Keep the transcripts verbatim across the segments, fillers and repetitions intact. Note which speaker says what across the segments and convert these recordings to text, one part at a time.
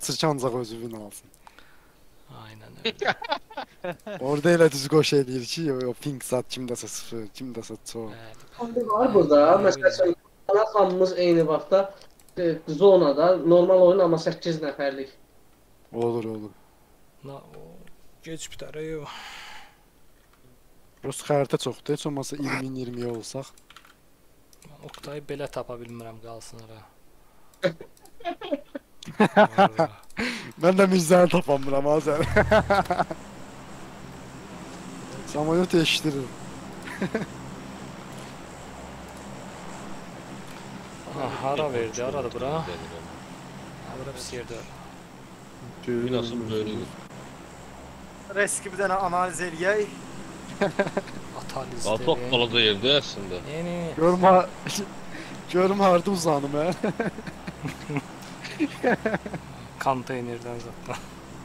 Speaker 1: Sıçancaq özünü alsın.
Speaker 2: Aynen öyle.
Speaker 1: Orada elə düz qoş eləyir ki, o ping sat kimdəsə sıfır, kimdəsə çox.
Speaker 3: Bəli, var burada. Məsələn, ana xanımız eyni vaxtda e, zonada normal oyun amma səkkiz nəfərlik.
Speaker 1: Olur, olur.
Speaker 2: Na, o geç bitər yox.
Speaker 1: Rus xəritə çoxdur. Heç olmasa iyirmi iyirmi olsaq.
Speaker 2: Oktayı belə tapa bilmirəm qalsın ara.
Speaker 1: Mən də Mirzəni tapamıram ha sən. Samolyot eşitdirir.
Speaker 2: Ha, hara verdi, haradı bura? Ha, bura pis yerdə.
Speaker 4: Binasın böyrüdür.
Speaker 5: Reski bir dənə analiz eləyək.
Speaker 2: Atalizdə.
Speaker 4: Altok balaca yerdə əslində.
Speaker 2: Yeni.
Speaker 1: Görmə, görmə harda uzanım hə.
Speaker 2: Konteynerdən zaten.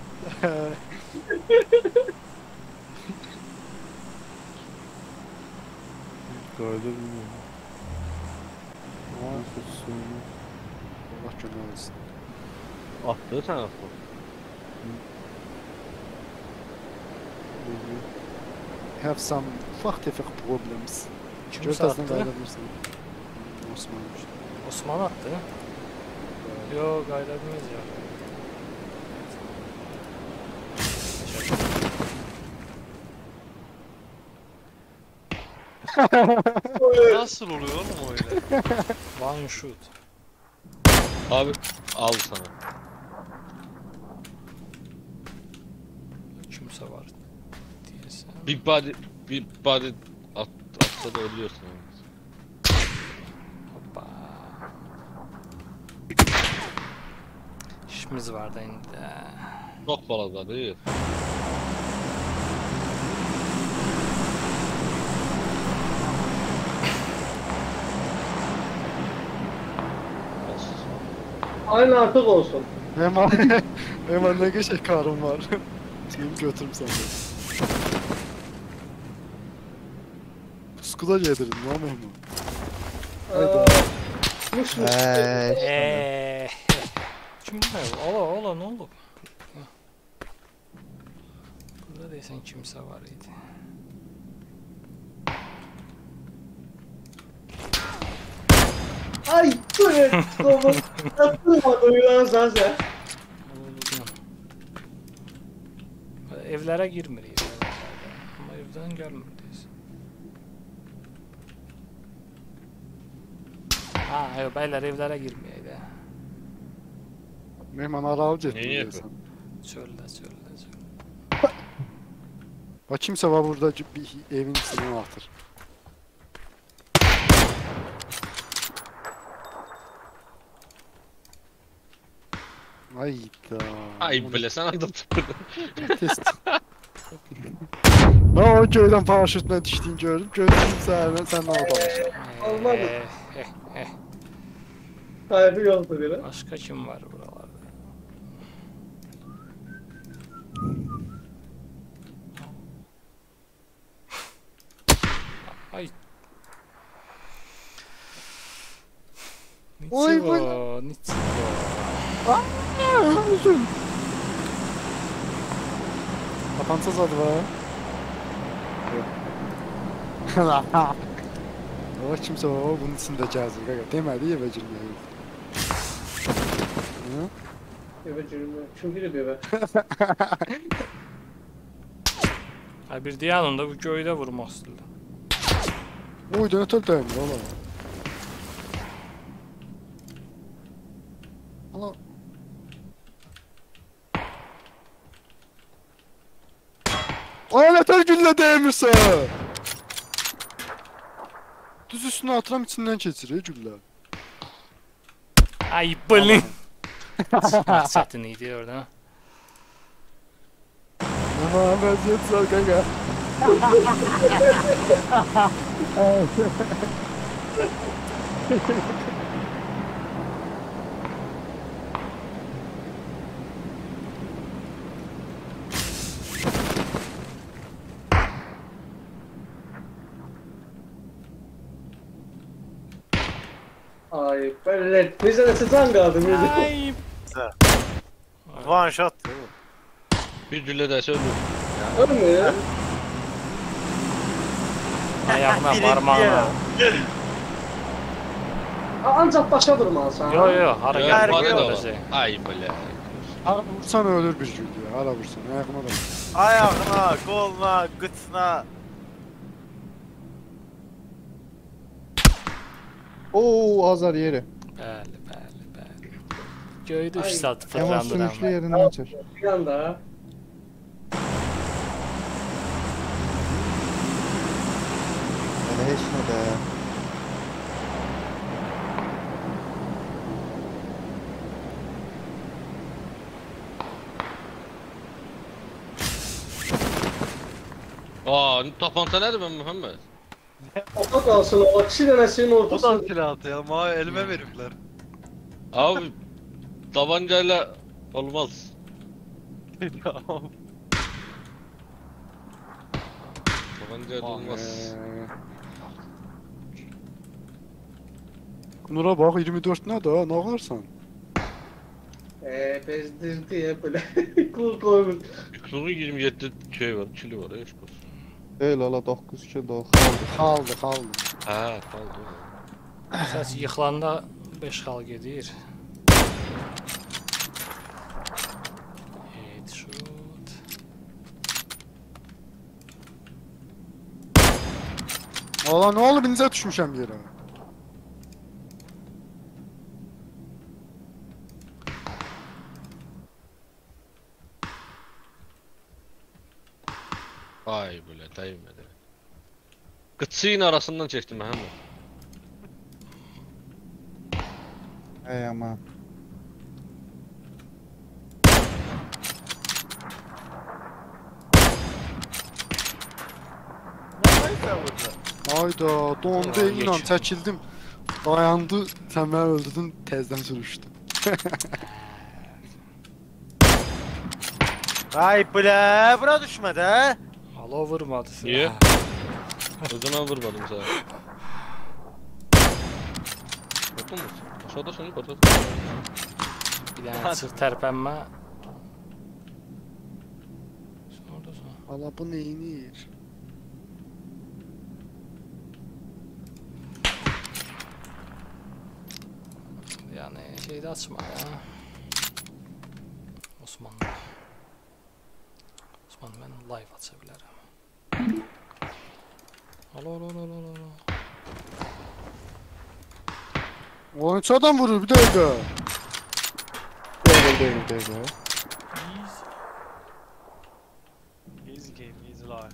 Speaker 1: Qayda bilmirəm. Allah kömək olsun.
Speaker 4: Atdı sən atdı.
Speaker 1: Have some ufaq tefek problems.
Speaker 2: Kim
Speaker 1: Görtəsdən
Speaker 2: sattı?
Speaker 1: qayda bilirsən. Osman işte.
Speaker 2: Osman attı. Yo, qayda bilməz ya.
Speaker 4: Nasıl oluyor oğlum o öyle?
Speaker 2: One shoot.
Speaker 4: Abi al sana.
Speaker 2: Kimsə var deyəsən.
Speaker 4: Bir body, bir body at, atsa da ölüyorsun.
Speaker 2: Hoppa. İşimiz var da indi.
Speaker 4: Çok balaca değil.
Speaker 3: Aynı artıq olsun.
Speaker 1: Hemen, hemen ne geçek karım var. Seni götürüm sana. Puskuda gelirim lan Mehmet. Hayda.
Speaker 3: Muş muş.
Speaker 2: Eee. Kim bu? Ola ola ne oldu? Burada deyəsən kimsə var idi.
Speaker 3: Ay, evet. Tamam. Atılmadı uyulansan sen.
Speaker 2: Evlərə girmirik. Amma evdən gəlmir deyəsən. Ha, yox, bəylər evlərə girməyək də.
Speaker 1: Mehmet aralı getdim
Speaker 4: Neyi
Speaker 1: deyəsən.
Speaker 2: Çöldə, çöldə, çöldə.
Speaker 1: Bak kimse var burada bir evin içine atır. Hayda.
Speaker 4: Ay bile sen adı tutmadın.
Speaker 1: Test. Ben o köyden paraşütle düştüğünü gördüm. Gördüm sen, sen ne oldu?
Speaker 3: Olmadı.
Speaker 2: Eh, eh, eh.
Speaker 3: Sahibi yoktu bile.
Speaker 2: Başka kim var buralarda? Ay.
Speaker 1: Oy,
Speaker 2: Niçivo, niçivo.
Speaker 1: Kapansız adı var. O kimse o bunun içinde cazır. Demedi eve girmeyi.
Speaker 3: Eve cürümü. Kim girip eve?
Speaker 2: Ha bir diğer onda bu göydə vurmaq istəyirdi.
Speaker 1: Oy dönütül dönmür oğlum. Allah. Ay yeter gülle değmirse. Düz üstüne atıram içinden keçirir gülle.
Speaker 2: Ay blin. Çətin idi orada.
Speaker 1: Ama vaziyet zor kanka.
Speaker 3: Ay böyle bize de sıcan kaldı.
Speaker 2: Ay.
Speaker 5: One shot.
Speaker 4: Bir güllə dəsə ölür.
Speaker 3: Ölmür.
Speaker 2: Ayağına,
Speaker 5: Birinci
Speaker 2: parmağına.
Speaker 5: ya.
Speaker 3: Ancaq başa vurmalısan.
Speaker 2: Yo yo, hara
Speaker 4: Ya,
Speaker 2: geldi
Speaker 4: bana da var.
Speaker 2: öylece.
Speaker 4: Ay belə.
Speaker 1: Hara vursan ölür bir gül ya. Hara vursan. Ayağıma da.
Speaker 5: Ayağına, koluna, gıtına.
Speaker 6: Oo azar yeri.
Speaker 2: Bəli, bəli, bəli. Göydə
Speaker 3: Ay.
Speaker 2: üç saat
Speaker 6: Yaman
Speaker 2: fırlandıram.
Speaker 6: sümüklü yerinden çek.
Speaker 3: Bir anda.
Speaker 6: Hele hiç ne de.
Speaker 4: Aa, tapanca nədir mən Məhəmməd?
Speaker 3: Oda qalsın o iki dənəsinin
Speaker 5: O da
Speaker 3: ortasında.
Speaker 5: silah atıyor ama elime veripler.
Speaker 4: Abi, tabancayla olmaz. Tabancayla olmaz.
Speaker 1: Ee, Nura bak yirmi dört ne daha ne ağarsan?
Speaker 3: Eee bezdirdi ya böyle. Kul koymuş.
Speaker 4: Mikro'nun yirmi yeddi şey var, kili var, eş olsun.
Speaker 6: Değil ala dokuz kilo kaldı.
Speaker 1: Kaldı kaldı.
Speaker 4: Hə, qaldı.
Speaker 2: Səs yıxılanda beş xal gedir. Headshot.
Speaker 1: Valla ne oldu binize düşmüşəm yere.
Speaker 4: Ay belə, dəymədi. Qıçıyın arasından çəkdim Məhəmməd.
Speaker 6: Ey aman.
Speaker 5: Neyse burada.
Speaker 1: Hayda dondu
Speaker 2: Ya,
Speaker 1: inan
Speaker 2: geç.
Speaker 1: çəkildim. Dayandı sen beni öldürdün tezden sürüştü.
Speaker 5: Ay ble, bura düşmedi ha.
Speaker 2: Alo vurmadı.
Speaker 4: Niye?
Speaker 2: Ha,
Speaker 4: O zaman vurmadım sana. Bakın mısın? Aşağıda seni yukarıda.
Speaker 2: Bir dənə çıx tərpənmə. Orada sonra.
Speaker 1: Valla bu neyinir?
Speaker 2: Yəni şeydə açma ya. Osmanlı. Osman mən live aça bilərəm. Alo alo alo alo alo.
Speaker 1: Ulan üç adam vurur bir dakika.
Speaker 6: Değil değil değil. değil.
Speaker 5: Easy game, easy life.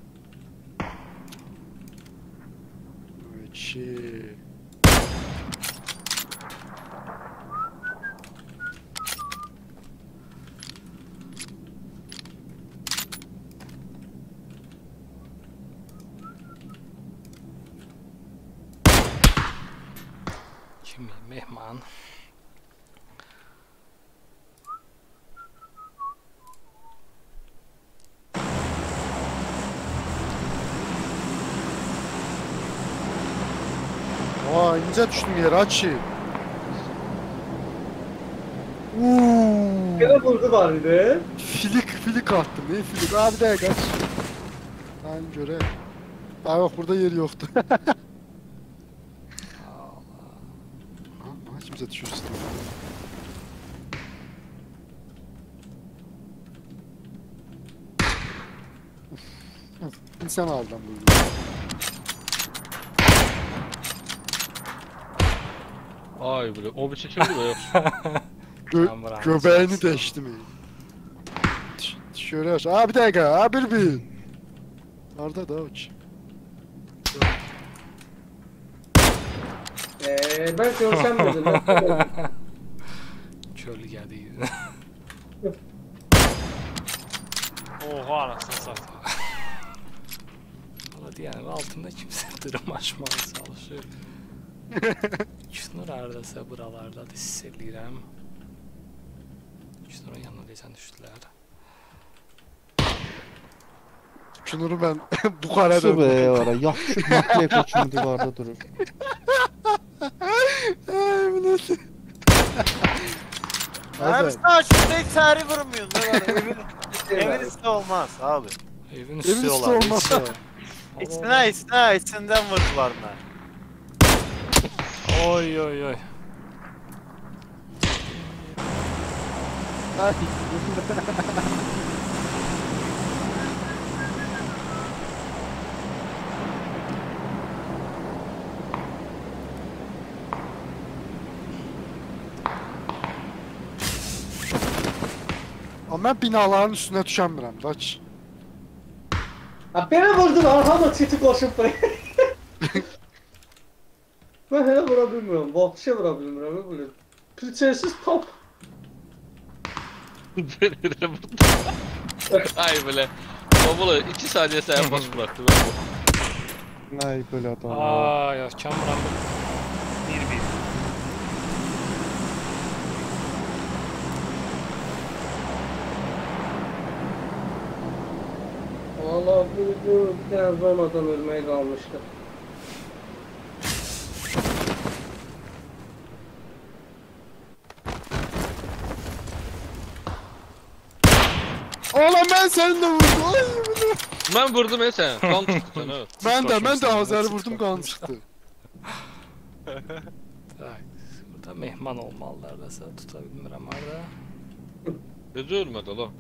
Speaker 1: Çi.
Speaker 2: Kimi mehman.
Speaker 1: Aa ince düştüm yere açı. Uuu.
Speaker 3: Gene vurdu var idi.
Speaker 1: Filik filik attım ne filik abi de kaç. Ben göre. Daha yok burada yeri yoktu. Ha, kimse düşüyor üstüne. İnsan aldım bunu.
Speaker 4: Ay belə, o bir çəkildi və yox.
Speaker 1: Gö
Speaker 2: Ben buranı
Speaker 1: göbeğini
Speaker 2: çeksin.
Speaker 1: deşti mi? Şöyle aç. Aa bir dakika. Aa bir bir. Nerede da uç?
Speaker 3: Eee ben görüşemedim. Ben
Speaker 2: Kölgə deyil.
Speaker 5: Oha anasını satayım.
Speaker 2: Valla deyən altında kimsə dırmaşmağa çalışır. Küsnur hardasa buralarda hiss eləyirəm. Küsnurun yanına deyəsən düşdülər.
Speaker 1: Şunuru ben bu kara
Speaker 6: Su be
Speaker 1: döndüm.
Speaker 6: var ya. Yaxşı naklep üçün divarda durur.
Speaker 1: Ay bu nasıl?
Speaker 5: Abi
Speaker 1: Evet.
Speaker 5: sen şurada hiç tarih vurmuyorsun. Ne var? Evin, evin üstü olmaz abi.
Speaker 2: Evin
Speaker 1: Evin
Speaker 2: üstü
Speaker 1: üstü
Speaker 2: olan.
Speaker 1: olmasa.
Speaker 5: İçine içine içinden vurdular ne?
Speaker 2: Oy oy oy.
Speaker 1: Ay. Ama ben binaların üstüne düşemiyorum daç.
Speaker 3: Ha belə vurdular, hamı çiti qoşub buraya. Mən hələ vura bilmirəm, vahşi vura bilmirəm, nə bilim. Prinsesiz top.
Speaker 4: Böyle burada. Ay böyle. Babula iki saniye sen boş bıraktı.
Speaker 6: Ay böyle adam.
Speaker 2: Ay ya Kamuran bir bir.
Speaker 3: Valla bu, bu bir dənə zonadan ölməyə qalmışdı.
Speaker 1: Oğlum ben seninle vurdum. Ay, bunu.
Speaker 4: Ben vurdum ya sen. Kan çıktı sen evet.
Speaker 1: Ben de ben de
Speaker 2: Koşmuşsun,
Speaker 1: Azer'i
Speaker 2: evet,
Speaker 1: vurdum kan çıktı.
Speaker 2: Ay, burada mehman olmalılar da sen tutabilmirəm arada.
Speaker 4: Gözü ölmedi lan.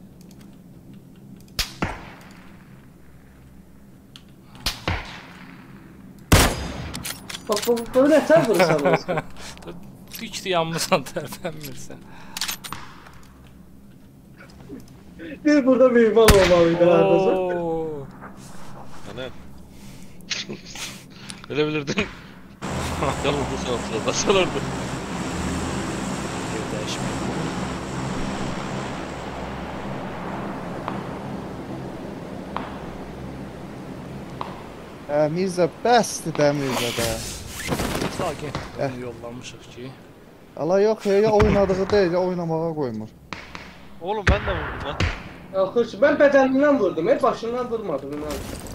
Speaker 3: Bak bu, bu nətər vurursan olsun.
Speaker 2: Hiç de yanmısan tərpənmirsən.
Speaker 3: Bir burada meyvan olmalıydı hardasa.
Speaker 2: Oo.
Speaker 4: Hani. Ölebilirdin. Yalnız bu saatte basalardı.
Speaker 2: Ev dəyişmək.
Speaker 6: Hə, Mirzə, bəsdir də Mirzə də.
Speaker 2: Sakin.
Speaker 6: Eh.
Speaker 2: Onu yollamışıq ki.
Speaker 6: Allah yox, ya oynadığı deyil, ya oynamağa qoymur.
Speaker 5: Oğlum ben de vurdum lan.
Speaker 3: Yaxşı, mən bədənindən vurdum, el başından vurmadım inan.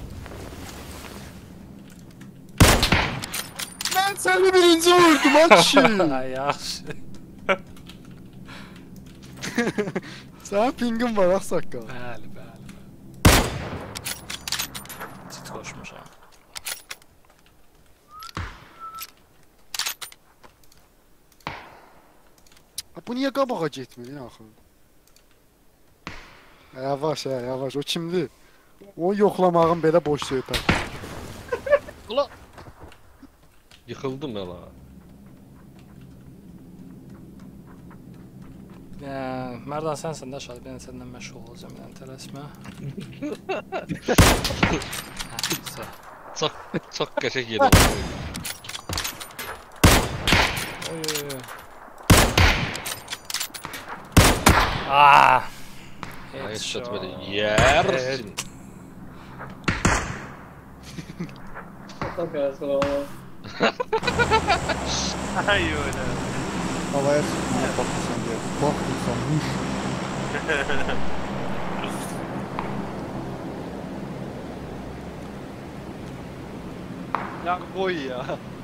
Speaker 1: Ben seni birinci vurdum aç.
Speaker 2: Ay yaxşı.
Speaker 1: Sen pingin var Aksaqqal.
Speaker 2: Bəli, bəli. Çit qoşmuşam.
Speaker 1: Bu niye qabağa getmir ya axı? Yavaş ya yavaş o kimdi? O yoxlamağın belə boş söhbət.
Speaker 4: Ulan. Yıkıldım ya la.
Speaker 2: Ya, Merdan sensin de aşağı ben senden məşğul olacağım yani tələsmə. Hə, güzel.
Speaker 4: Çok çok kaşık yedim.
Speaker 2: Oy oy oy. Aaa.
Speaker 4: Headshot böyle yersin.
Speaker 3: Takarsın oğlum.
Speaker 5: Ay öyle.
Speaker 6: Havaya çıxmaya baxırsan deyə. Baxırsan, huş.
Speaker 5: Ya koy ya.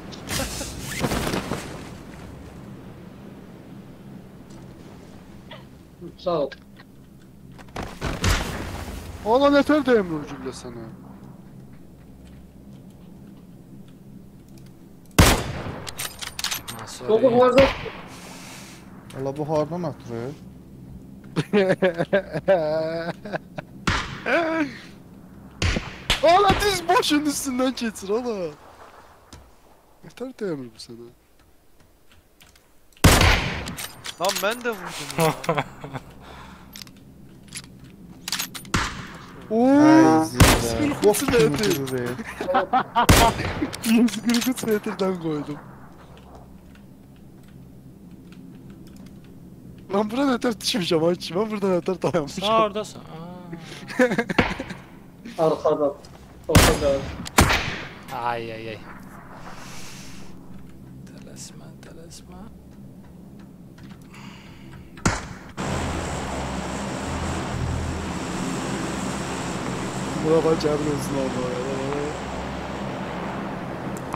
Speaker 3: Sağ ol.
Speaker 1: Oğlan yeter de Emre ucuyla sana.
Speaker 3: Topu harda
Speaker 6: Allah bu hardan atırır?
Speaker 1: Oğlan düz boşun üstünden geçir oğlum. Yeter de Emre bu sana.
Speaker 5: Lan ben de vurdum ya.
Speaker 6: Ay
Speaker 1: Ooo.
Speaker 6: zirvə. Bok kimi
Speaker 1: Metre.
Speaker 6: durur ey.
Speaker 1: yüz kırk üç metreden koydum. Lan buradan öter düşmüşüm aç. Ben buradan öter dayanmışım.
Speaker 2: Sen oradasın. Aa.
Speaker 3: arkadan. Ortada.
Speaker 2: Ay ay ay. Tələsmə, tələsmə.
Speaker 1: Buna bak çağırıyorsun Allah.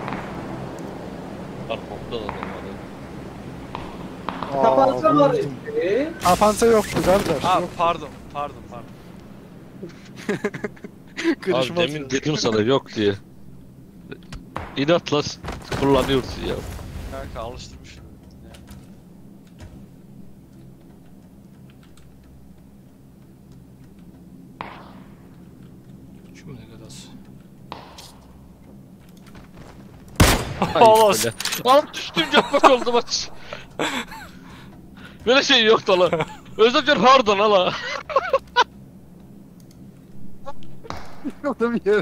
Speaker 4: Arkamda da adam var.
Speaker 3: Tapanca var.
Speaker 1: vurdum.
Speaker 3: Eee?
Speaker 1: Tapanca yoktu kardeş.
Speaker 5: Ha
Speaker 1: Yok.
Speaker 5: pardon pardon pardon.
Speaker 4: Abi
Speaker 1: Kırışma
Speaker 4: demin
Speaker 1: atıyor.
Speaker 4: dedim sana yok diye. İnatla s- kullanıyorsun ya.
Speaker 5: Kanka alıştırmışım.
Speaker 2: Şimdi kadar.
Speaker 4: Ay
Speaker 2: Oğlum.
Speaker 4: böyle. Lan düştüm yapmak oldu maç. Böyle şey yok da lan. Özlemcan pardon hala.
Speaker 1: Adam yere.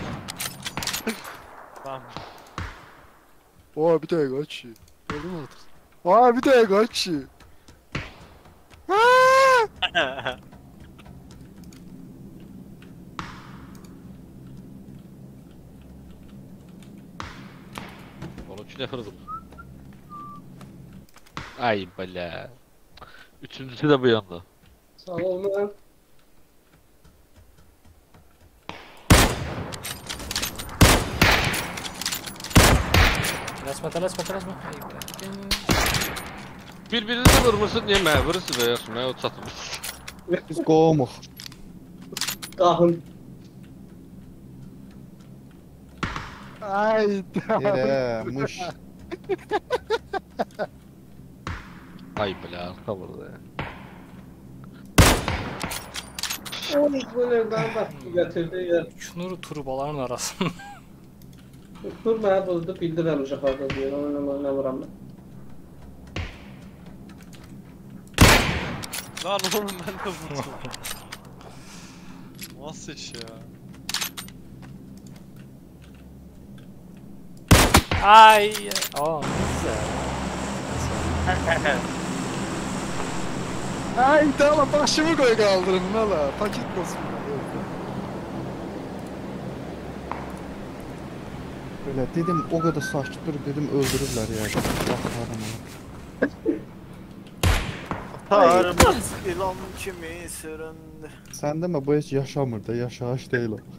Speaker 5: Tamam.
Speaker 1: Oha bir tane kaçıyor. Oldu mu artık? Oha bir tane kaçıyor. Aaaa!
Speaker 4: Onun için yakırdım. Ay bala. Üçüncüsü de bu yanda.
Speaker 3: Sağ ol lan.
Speaker 2: Telaşma telaşma telaşma. Hayır.
Speaker 4: Birbirinizi vurmuşsun niye mə vurursun be yaxşı mə o çatmış.
Speaker 6: Biz qoğumuq.
Speaker 3: Qahın.
Speaker 1: Hayda.
Speaker 6: Elə, muş.
Speaker 4: Ay bala kavurdu ya.
Speaker 3: Oy bu nereden bak getirdi ya.
Speaker 2: Şunları turbaların arasında.
Speaker 3: Dur mənə buldu bildirəm uşaqlarda deyir. Ona nə vuram mən.
Speaker 5: Lan oğlum ben de vurdum. Nasıl iş ya?
Speaker 2: Ay. Aa güzel.
Speaker 1: Hayda lan başımı koy kaldırın la. Paket basın.
Speaker 6: Belə dedim, o qədər sakit dur, dedim öldürürlər ya. Baxmaram ona.
Speaker 5: Tarımız ilan kimi süründü.
Speaker 6: Sən demə, bu heç yaşamır da, yaşayış deyil o.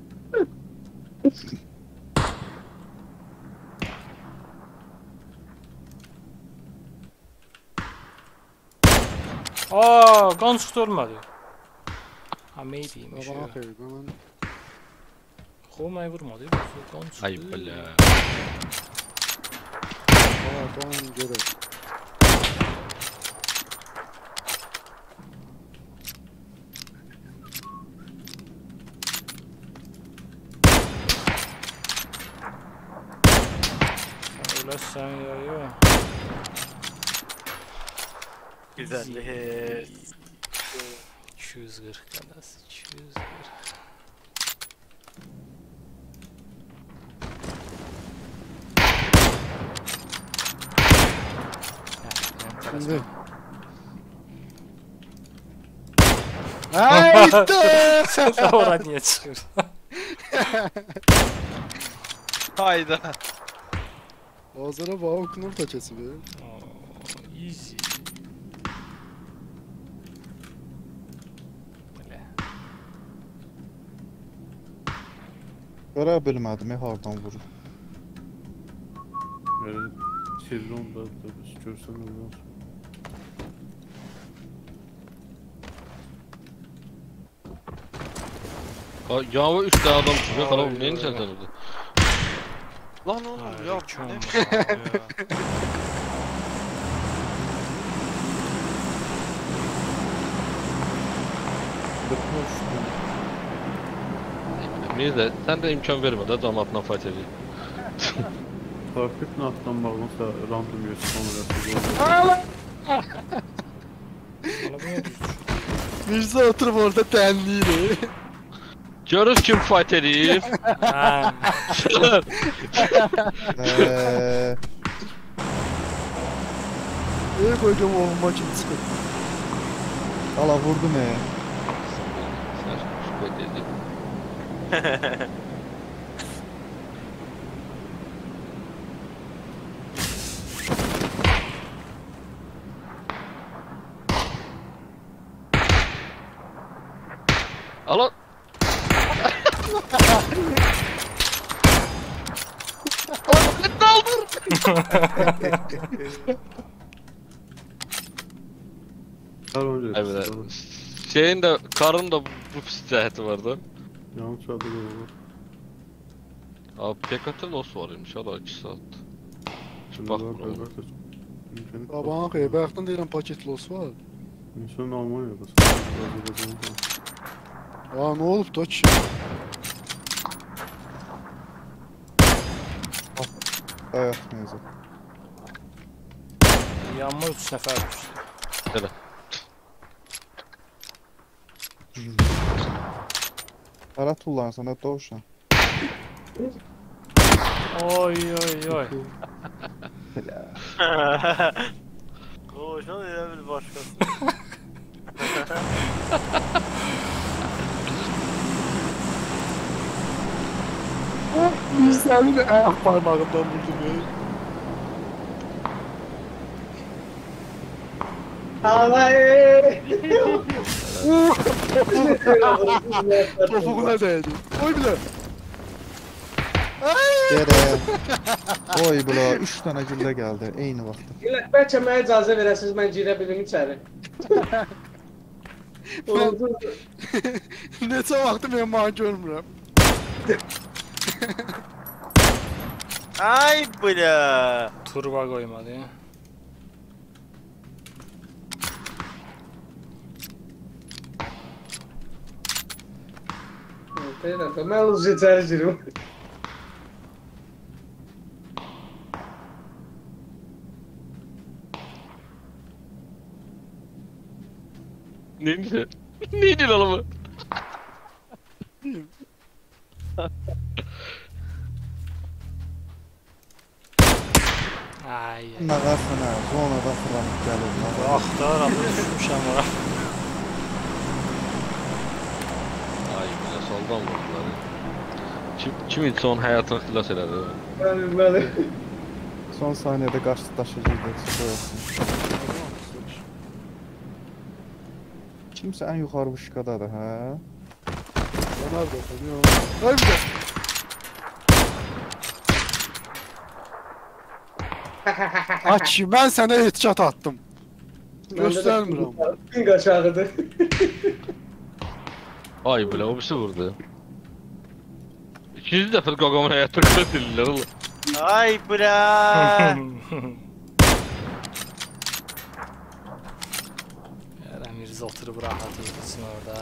Speaker 2: Aa kan çıktı ölmedi. Ha meydiymiş
Speaker 1: Bana
Speaker 2: ya.
Speaker 1: koy. Bana.
Speaker 2: Kovmayı vurmadı. Kan çıktı.
Speaker 4: Ay bala.
Speaker 1: Bana tamam göre.
Speaker 2: Öyle sen ya ya.
Speaker 5: Güzellik.
Speaker 2: iki yüz kırk kadar. iki yüz kırk.
Speaker 1: Şimdi. Hayda.
Speaker 2: Sen de oraya niye çıkıyorsun?
Speaker 5: Hayda.
Speaker 1: Ağzına bağ okunur taçası be.
Speaker 2: Oo, easy. Böyle.
Speaker 6: Görə bilmədim, ya, hardan vurur.
Speaker 7: Yani sezonda tabii görsen olmaz.
Speaker 4: Yava üç tane adam çıkıyor falan bu neyin sen tanıdı?
Speaker 5: Lan oğlum
Speaker 2: Ay,
Speaker 5: ya
Speaker 2: çok
Speaker 5: bu ne
Speaker 2: olmaz.
Speaker 5: biçim ya?
Speaker 4: Neyse sen de imkan verme de damatla fight edeyim.
Speaker 7: Takip nattan bağlansa random göster olarak.
Speaker 2: Bana bu ne düz?
Speaker 1: Mirza oturup orada tenliğiyle.
Speaker 4: Görürüz kim fight edeyim.
Speaker 2: Ha.
Speaker 6: Eee,
Speaker 1: Neye koyacağım o maçın sıkı.
Speaker 6: ala vurdum ya.
Speaker 4: Alın. Alın. Ne oldu?
Speaker 7: Her önce
Speaker 4: Ay belə. Şeyin də, karın da bu pis cəhəti var da.
Speaker 7: Yanlış adı da olur.
Speaker 4: Abi P K T loss var imiş hala iki saat.
Speaker 7: Şimdi
Speaker 4: Bak
Speaker 7: var,
Speaker 4: bunu oğlum.
Speaker 7: elbette. İmkanı
Speaker 1: Ya bana kıyı, bayaqdan deyirəm paket los var.
Speaker 7: İnsan Almanya'da. Azerbaycan'da.
Speaker 1: Aa, ne olub da ki?
Speaker 6: Ayak neyse.
Speaker 2: Yanma üç nəfər düşdü.
Speaker 4: Belə.
Speaker 6: Hara tullansan da doğuşan.
Speaker 2: Oy oy oy.
Speaker 5: Doğuşan elə bil başqası.
Speaker 1: Senin ayak parmağından vurdum ya.
Speaker 3: Alay!
Speaker 1: Topuğuna değdi. Oy bile.
Speaker 6: Gere. Oy bula üç tane güllə gəldi eyni vaxtda.
Speaker 3: Bəlkə mənə icazə verəsiniz, mən girə bilim içəri.
Speaker 1: Neçə vaxtı mən mənə görmürəm.
Speaker 5: Ay bula.
Speaker 2: Turba qoymadı.
Speaker 3: Mən uzun içəri girim.
Speaker 4: Neydi? Neydi lan bu?
Speaker 2: Ay ay.
Speaker 6: Nağasına zonada fırlanıb gəlir.
Speaker 2: Axtaram düşmüşəm ora.
Speaker 4: Ay belə saldan vurdular. Kim, kim insan onun həyatını xilas elədi?
Speaker 3: Mənim, mənim.
Speaker 6: Son saniyədə qaçdı daşıyıcıydı. Soyasın. Kimsə ən yuxarı vışqadadır, hə?
Speaker 1: Nerede oturuyor? Oy bile. Aç, ben sana headshot attım. Göstermirəm.
Speaker 3: Gün qaçağıdır.
Speaker 4: Ay belə o birisi vurdu. İkinci dəfə qaqamın həyatını xilas edirlər oğlum.
Speaker 5: Ay bula.
Speaker 2: Ərəm Mirzə oturub rahat özləsin orada.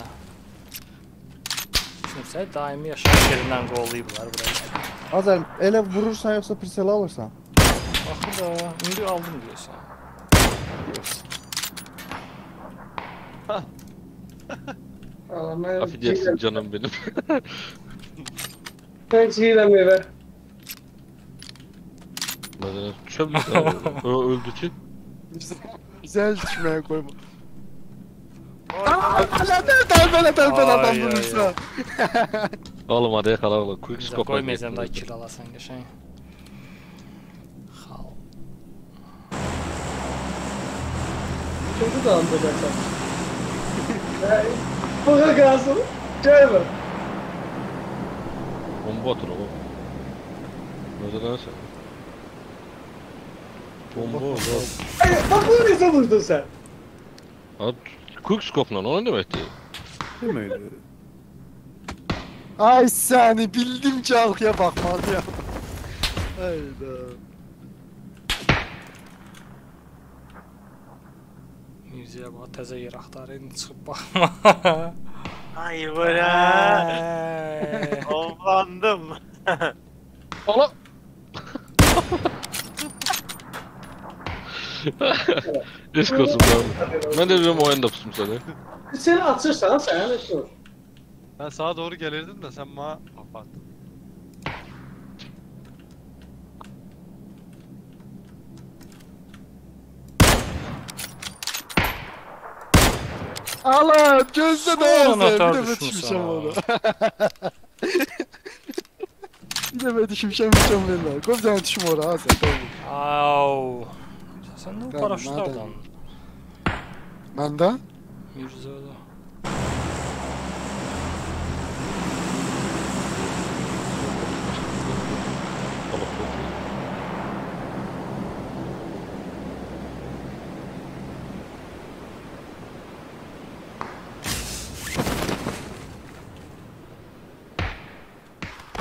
Speaker 2: Kimsə daimi yaşayış yerindən qollayıblar burayı.
Speaker 6: Azər, elə vurursan yoxsa pirsel alırsan?
Speaker 2: Baxın da, indi aldım deyirsən.
Speaker 4: Affedersin canım benim.
Speaker 3: Mən çiğirəm evə.
Speaker 4: Mesela düşebilir abi. Ö öldü ki.
Speaker 1: Güzel düşmeye koyma. Aaa! Telpen telpen adam
Speaker 2: Ay, ay,
Speaker 1: vurursa.
Speaker 4: Oğlum hadi yakala oğlum. Quick
Speaker 2: Bizə
Speaker 4: scope.
Speaker 2: qoymayacam da kill alasan qəşəng. Xal.
Speaker 3: Çoxu da anlayacaqsan. Bağa qalsın. Gəlmə.
Speaker 4: Bomba atır oğlum. Nerede lan sen? Bomba oldu.
Speaker 3: Ay, bax bunu necə vurdun sən?
Speaker 4: At quick scope lan o ne demekti?
Speaker 7: Demeydi.
Speaker 1: Ay seni bildim ki halkaya bakmadı ya. Hayda.
Speaker 2: Mirzəyə bax təzə yer axtarır, indi çıxıb baxma.
Speaker 5: Ay bula.
Speaker 2: Ay.
Speaker 5: Ovlandım.
Speaker 4: Allah! Risk olsun lan. Ben de diyorum oyunda pusum seni.
Speaker 3: Seni açırsan sən heç olur.
Speaker 8: Ben sağa doğru gelirdim de sen bana kapat.
Speaker 1: Allah gözde
Speaker 2: Son
Speaker 1: doğru bir
Speaker 2: atar
Speaker 1: de ben
Speaker 2: düşmüşsün
Speaker 1: düşmüşəm
Speaker 2: ha.
Speaker 1: ona. Bir de ben düşmüşəm düşmüşəm verlər. Qoy bir dənə düşüm ora ha sən. Tamam.
Speaker 2: Au. Sən də o
Speaker 1: Tamam,
Speaker 2: paraşütlərdən.
Speaker 1: Məndə?
Speaker 2: Mirzədə.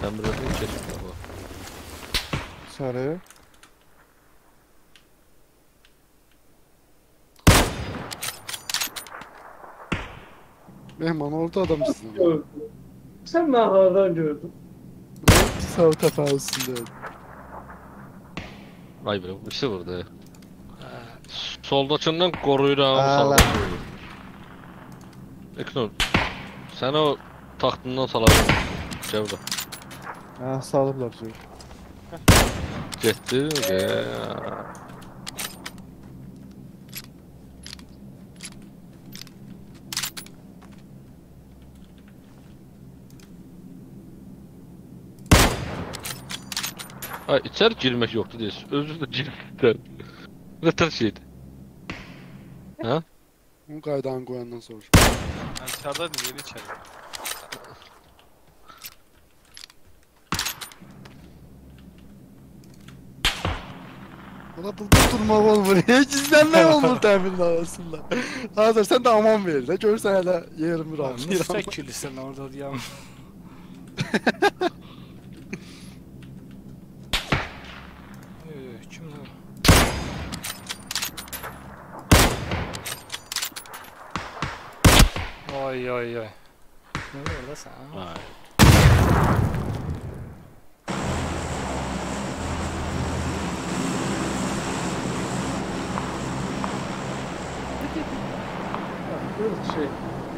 Speaker 4: Sen biraz da geçelim baba.
Speaker 6: Sarı.
Speaker 1: Mehman orada adam mısın?
Speaker 3: Gördüm. Sen nahardan gördün.
Speaker 1: Sağ tepe üstünde.
Speaker 4: Ay bre, birisi vurdu.
Speaker 2: Ha,
Speaker 4: Soldakından koruyuram,
Speaker 6: Ala.
Speaker 4: sağda. Eknur, sen o taxtından salabilirsin. Cevda.
Speaker 6: Ha, salıblar şey.
Speaker 4: Getdi, ya. Ay, içeri girmek yoktu diyorsun. Özür de girmekten. Ne tür şeydi? Ha?
Speaker 1: Bunu qaydan qoyandan sonra.
Speaker 8: Ben dışarıdaydım yeni içeri.
Speaker 1: Bana burada durmaq olmur. Heç izlənmək olmur təmirin arasında. Hazır sən də aman ver də. Görsən hələ yerimi
Speaker 2: lan,
Speaker 1: rahatlayıram.
Speaker 2: müstakilsin orada diyəm. Ee, kim lan? Oy oy oy. Ne var orada sen?
Speaker 4: Ay.
Speaker 3: Bir şey.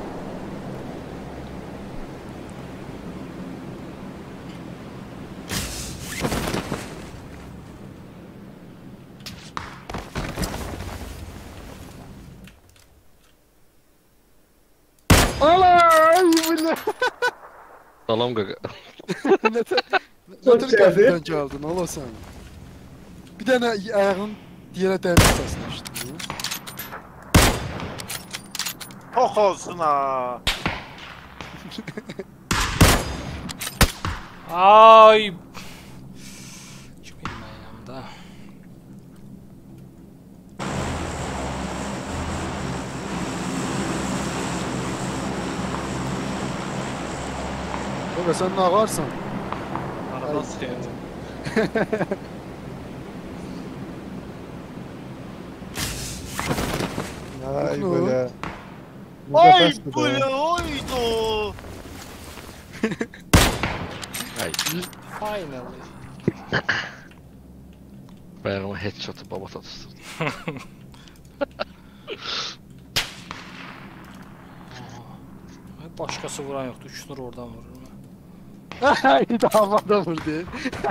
Speaker 1: Alay bu ne?
Speaker 4: Salam qaqa.
Speaker 1: Ne tə-
Speaker 3: Çok
Speaker 1: ne tür
Speaker 3: geldi.
Speaker 1: qəfildən gəldin ola sən? Bir dənə ayağın yerə dəymiş səsini eşitdin.
Speaker 5: Hoş olsun ha.
Speaker 2: Ay. Kim benim yanımda?
Speaker 1: Baba sən nə ağarsan?
Speaker 8: Aradan sıkıntı.
Speaker 6: Ay
Speaker 1: Yok,
Speaker 6: böyle.
Speaker 5: Ay
Speaker 6: Müzaffer
Speaker 5: bu
Speaker 6: be.
Speaker 5: ne oydu?
Speaker 4: Ay.
Speaker 2: Finally.
Speaker 4: Bayağıma headshot'ı baba tatıştırdı.
Speaker 2: Ay, başkası vuran yoktu. Üç nur oradan vurur mu?
Speaker 1: Ay davada vurdu.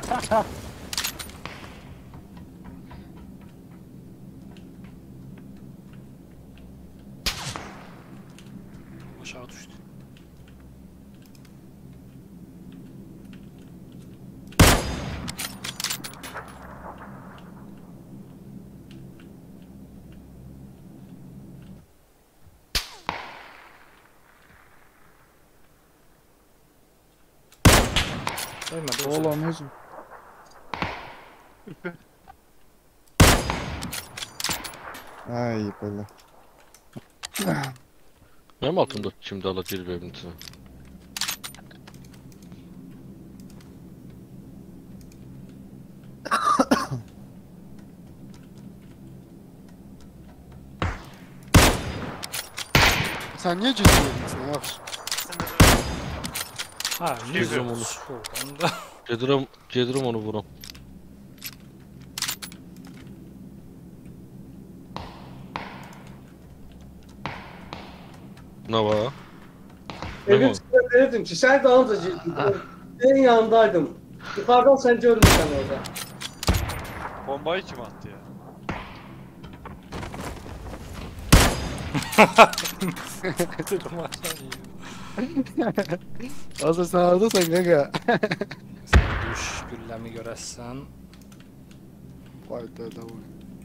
Speaker 2: Aşağı düştü. Ölmedi. o
Speaker 6: Oğlan özüm. Ay böyle.
Speaker 4: Benim altımda şimdi alacağız benim için.
Speaker 1: Sən niyə ciddiydin? Yaxşı.
Speaker 2: Ha,
Speaker 4: Geziyorum
Speaker 2: yüzüm
Speaker 4: onu.
Speaker 2: onu. Da.
Speaker 4: Gedirim, gedirim onu vuram. Ne var? Ne
Speaker 3: Evin
Speaker 4: var?
Speaker 3: içinde dedim ki sen daha önce senin yanındaydım. Yukarıdan sen görmüşsen orada.
Speaker 8: Bombayı kim attı ya?
Speaker 2: Dedim aşağı yiyor.
Speaker 1: Hazır sən haradasan qaqa?
Speaker 2: Sen düş güllemi görəsən.
Speaker 1: Fayda davay.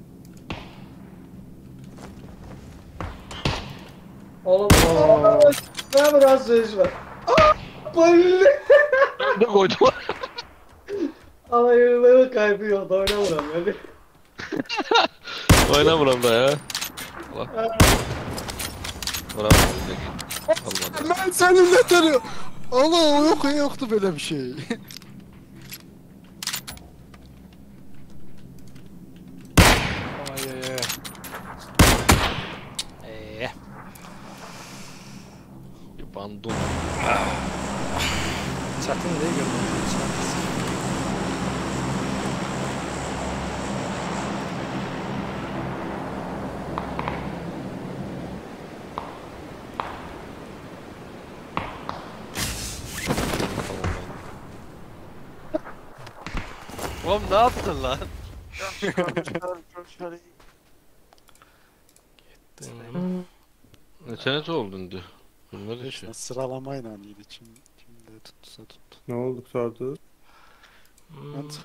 Speaker 3: Oğlum ne biraz söz var. Aa, bayıldı.
Speaker 4: Ne koydum?
Speaker 3: Ama yılları kaybıyor da oynamıyorum yani.
Speaker 4: Oyna buram da ya. Allah. Buram. Olmadı.
Speaker 1: Mən sənin nətəri? Allah, o yox, yoxdur belə bir şey.
Speaker 2: Ye.
Speaker 4: Bir bandon.
Speaker 2: Çətin deyə görmürəm.
Speaker 8: Oğlum ne yaptın lan?
Speaker 4: Neçənəcə oldun indi? Bilmədik ki.
Speaker 1: Sıralamayla iyiydi. Kim, kim de tutsa tuttu.
Speaker 7: Ne oldu Sardı?
Speaker 1: Ben